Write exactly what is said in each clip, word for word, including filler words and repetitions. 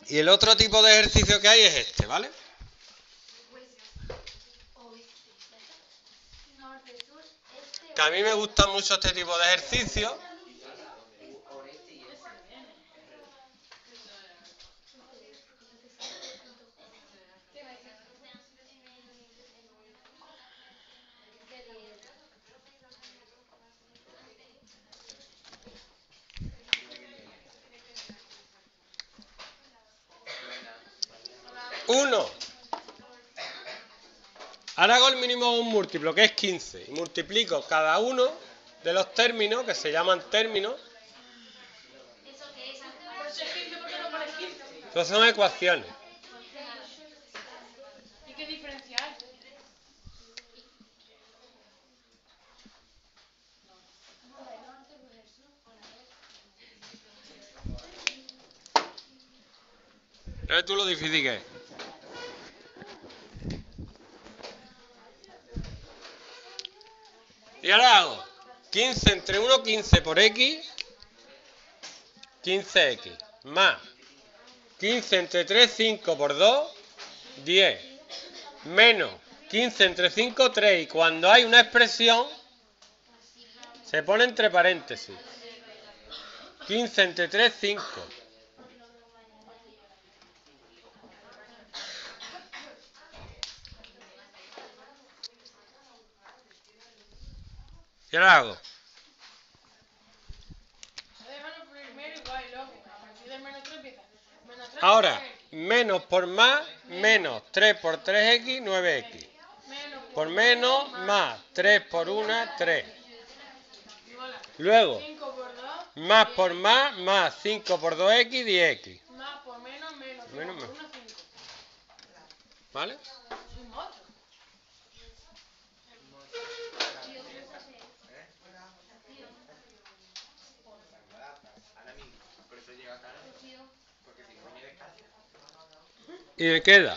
Y el otro tipo de ejercicio que hay es este, ¿vale? Que a mí me gusta mucho este tipo de ejercicios. Uno. Ahora hago el mínimo de un múltiplo, que es quince. Y multiplico cada uno de los términos, que se llaman términos. Estos son ecuaciones. ¿Y qué diferencia hay? ¿Sabes tú lo difícil que es? Y ahora hago quince entre uno, quince por x, quince x, más quince entre tres, cinco por dos, diez, menos quince entre cinco, tres. Y cuando hay una expresión, se pone entre paréntesis. quince entre tres, cinco. ¿Qué hago? Ahora, menos por más, menos tres por tres x, nueve x. Por menos, más tres por uno, tres. Luego, más por más, más cinco por dos x, diez x. Más por menos, menos. Menos, Por menos. uno, cinco. ¿Vale? Y me queda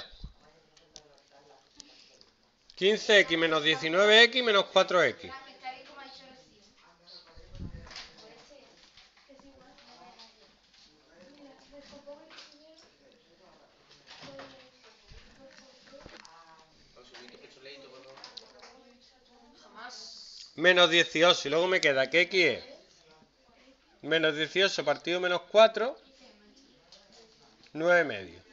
quince x menos diecinueve x menos cuatro x. Menos dieciocho. Y luego me queda que x es menos dieciocho partido menos cuatro, nueve medios.